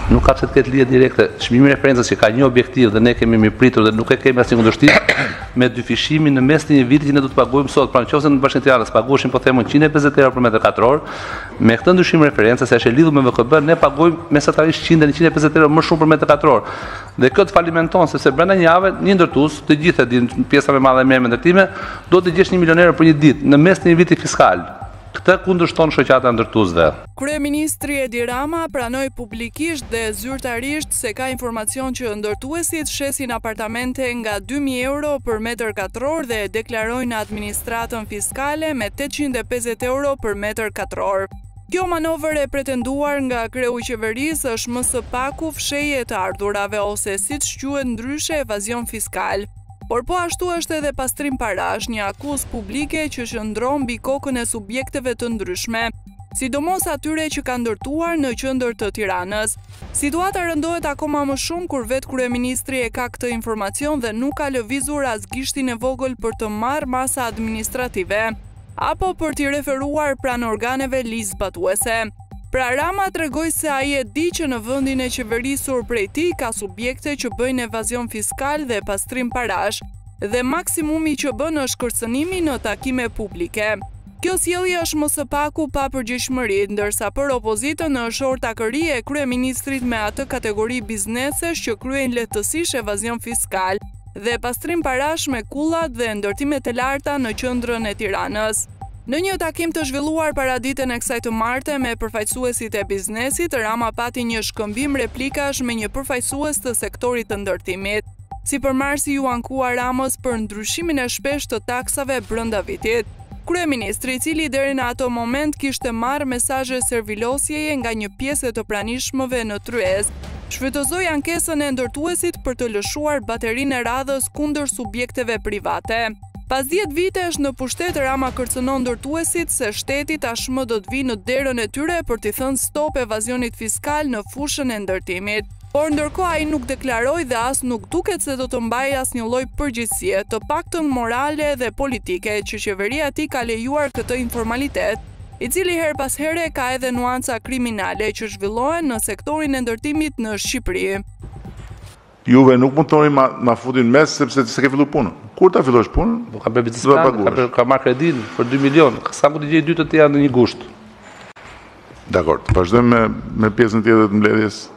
nuk ka pse të ketë lidhje direkte. Çmimi i referencës që ka një objektiv dhe ne kemi mirëpritur dhe nuk e kemi asnjë kundërshtim me dyfishimin në mes të një viti që ne do të paguajmë sot. Pra nëse në Bashkinë e Tiranës paguheshin po themon 150 euro për metër katror, me këtë ndryshim referencë se është e lidhur me VKB, ne paguajmë mesatarisht 100-150 euro më shumë për metër katror. Dhe këtë falimenton sepse brenda një jave një ndërtues, të gjithë e dinë, pjesa më e madhe merr me ndërtime, do të gjesh 1 milion euro për një ditë në mes të një viti fiskal. Këtë kundërshton shoqata ndërtuesve. Kryeministri Edi Rama pranoi publikisht dhe zyrtarisht se ka informacion që ndërtuesit shesin apartamente nga 2.000 euro për metër katror dhe deklarojnë administratën fiskale me 850 euro për metër katror. Kjo manovër e pretenduar nga kreu i qeverisë është më së paku fshehje të ardhurave ose siç quhet ndryshe evazion fiskal. Por po ashtu është edhe pastrim parash, një akuzë publike që shndron mbi kokën e subjekteve të ndryshme, sidomos atyre që kanë ndërtuar në qendër të Tiranës. Situata rëndohet akoma më shumë kur vetë kryeministri e ka këtë informacion dhe nuk ka lëvizur as gishtin e vogël për të marrë masa administrative, apo për t'i referuar pranë organeve ligjzbatuese. Pra Rama tregoi se ai e di që në vendin e qeverisur prej tij ka subjekte që bëjnë evazion fiskal dhe pastrim parash, dhe maksimumi që bën është kërcënimi në takime publike. Kjo sjellje është më së paku pa përgjegjësi, ndërsa për opozitën është ortakëri e kryeministrit me atë kategori biznesesh që kryejnë lehtësisht evazion fiskal dhe pastrim parash me kullat dhe ndërtimet e larta në qendrën e Tiranës. Në një takim të zhvilluar paraditën e kësaj të marte me përfaqësuesit e biznesit, Rama pati një shkëmbim replikash me një përfaqësues të sektorit të ndërtimit. Sipërmarrësi ju ankua Ramës për ndryshimin e shpeshtë të taksave brenda vitit. Kryeministri, i cili deri në ato moment kishte marrë mesazhe servilosjeje nga një pjesë të pranishmëve në Tryezë, shfrytëzoi ankesën e ndërtuesit për të lëshuar baterinë e radhës kundër subjekteve private. Pas 10 vitesh në pushtet, Rama kërcënon ndërtuesit se shteti tashmë do të vijë në derën e tyre për t'i thënë stop evazionit fiskal në fushën e ndërtimit. Por ndërkohë ai nuk deklaroi dhe as nuk duket se do të mbajë asnjë lloj përgjegjësie, të paktën morale dhe politike, që qeveria e tij ka lejuar këtë informalitet, i cili her pas here ka edhe nuanca kriminale që zhvillohen në sektorin e ndërtimit në Shqipëri. Juve nuk mundoni ma futin mes sepse se ke filluar punën. Kur ta fillosh punën? Po ka bërë biznes, ka marrë kredin për 2 milion. Sa mund të gjej dy të tjera në një gusht. Dakor, vazhdojmë me pjesën tjetër të mbledhjes.